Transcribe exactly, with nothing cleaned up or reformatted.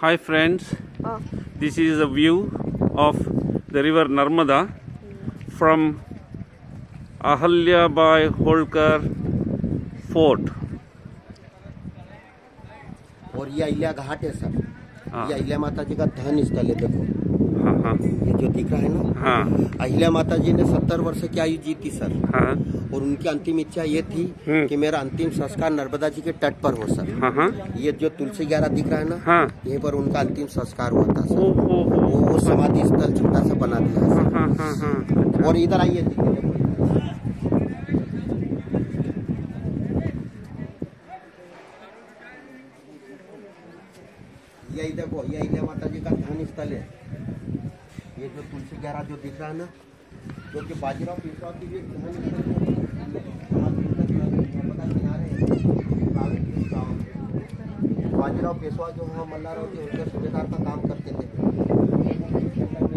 Hi friends, Oh. this is a view of the river Narmada from Ahalya Bai Holkar Fort. और ये अहिल्या घाट है sir. हाँ। ये अहिल्या माता जी का धन स्थल है। देखो हाँ हाँ ये जो दिख रहा है ना, हाँ अहिल्या माता जी ने सत्तर वर्ष की आयु जी थी सर। हाँ और उनकी अंतिम इच्छा ये थी हम्म। कि मेरा अंतिम संस्कार नर्मदा जी के तट पर हो सर। हाँ हाँ ये जो तुलसी ग्यारह दिख रहा है ना, हाँ। यहीं पर उनका अंतिम संस्कार हुआ था ओ सर। हो हो वो वो समाधि स्थल छोटा सा बना दिया है हाँ सर। हाँ हाँ हाँ अच्छा। और इधर आइए, देखिए देखो। यही देखो, ये अहिल्या माता जी का ध्यान स्थल है। ये जो तुलसी ग्यारह जो दिख रहा है ना, जो कि बाजीराव पेशवा की भी एक ध्यान स्थल है। नर्मदा किनारे बाजीराव पेशवा जो है मल्हारराव जी उनके सूबेदार का काम करते थे।